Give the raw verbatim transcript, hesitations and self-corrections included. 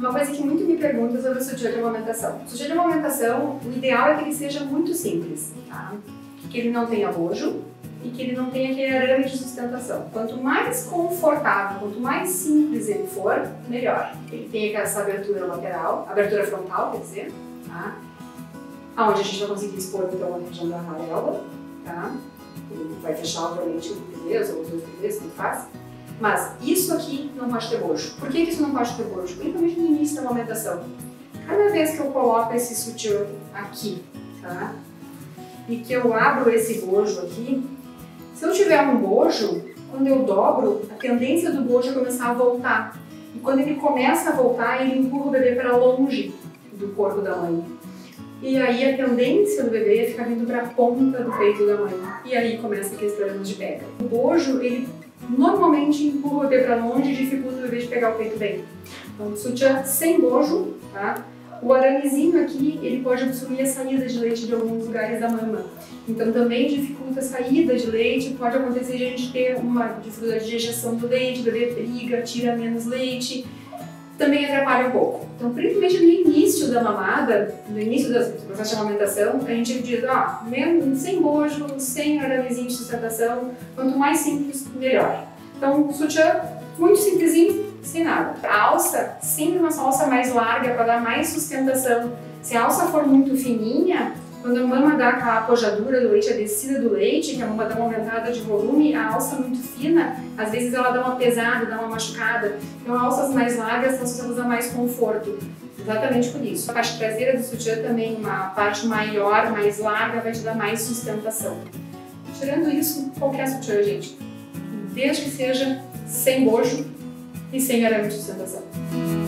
Uma coisa que muito me perguntam sobre o sutiã de amamentação. O sutiã de amamentação, o ideal é que ele seja muito simples, tá? Que ele não tenha bojo e que ele não tenha aquele arame de sustentação. Quanto mais confortável, quanto mais simples ele for, melhor. Ele tem essa abertura lateral, abertura frontal, quer dizer, tá? Onde a gente vai conseguir expor então a região da areola, tá? Ele vai fechar obviamente o bebês ou os dois bebês, tanto faz. Mas isso aqui não pode ter bojo. Por que isso não pode ter bojo? Principalmente no início da amamentação. Cada vez que eu coloco esse sutiã aqui, tá? E que eu abro esse bojo aqui, se eu tiver um bojo, quando eu dobro, a tendência do bojo é começar a voltar. E quando ele começa a voltar, ele empurra o bebê para longe do corpo da mãe. E aí a tendência do bebê é ficar vindo para a ponta do peito da mãe. E aí começa aqueles problemas de pega. O bojo, ele normalmente empurra o bebê para longe e dificulta o bebê de pegar o peito bem. Então, sutiã sem bojo, tá? O aramezinho aqui, ele pode obstruir a saída de leite de alguns lugares da mama. Então também dificulta a saída de leite, pode acontecer de a gente ter uma dificuldade de ejeção do leite, o bebê briga, tira menos leite, também atrapalha um pouco. Então, principalmente no início da mamada, no início do processo de amamentação, a gente diz, ah, sem bojo, sem aramezinho de sustentação, quanto mais simples, melhor. Então, sutiã muito simplesinho, sem nada. A alça, sempre uma alça mais larga para dar mais sustentação. Se a alça for muito fininha, quando a mama dá aquela apojadura do leite, a descida do leite, que a mama dá uma aumentada de volume, a alça muito fina, às vezes ela dá uma pesada, dá uma machucada. Então, alças mais largas são associadas a mais conforto. Exatamente por isso. A parte traseira do sutiã também, uma parte maior, mais larga, vai te dar mais sustentação. Tirando isso, qualquer sutiã, gente. Desde que seja sem bojo e sem arame de sustentação.